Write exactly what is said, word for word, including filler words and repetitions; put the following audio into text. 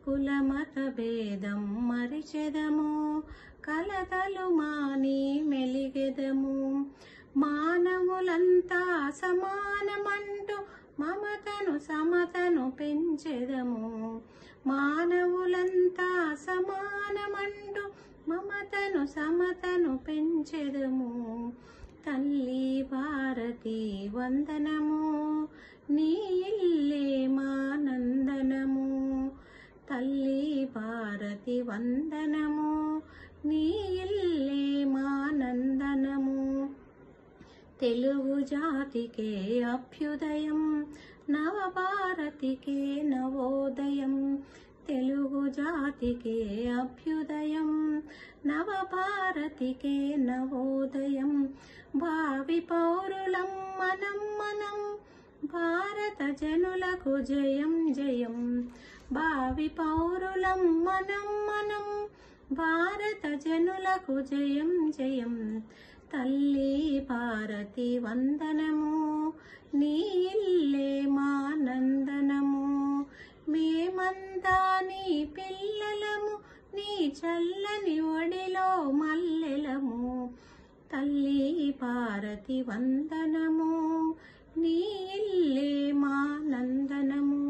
కులమత భేదం మరిచెదము, కలతలు మాని మెలిగెదము. మానవులంతా సమానమంటూ మమతను సమతను పెంచెదము. మానవులంతా సమానమంటూ మమతను సమతను పెంచెదము. తల్లి భారతి వందనము, నీ ఇల్లే మా నందనము. తల్లి భారతి వందనము, నీ ఇల్లే మా నందనము. తెలుగు జాతికే అభ్యుదయం, నవభారతికే నవోదయం. తెలుగు జాతికే అభ్యుదయం, నవభారతికే నవోదయం. భావి పౌరులం మనం మనం, భారత జనులకు జయం జయం. భావి పౌరులం మనం మనం, భారత జనులకు జయం జయం. తల్లి భారతి వందనము, నీ ఇల్లే మా నందనము. మేమంతా నీ పిల్లలము, నీ చల్లని ఒడిలో మల్లెలము. తల్లి భారతి వందనము, నీ ఇల్లే మా నందనము.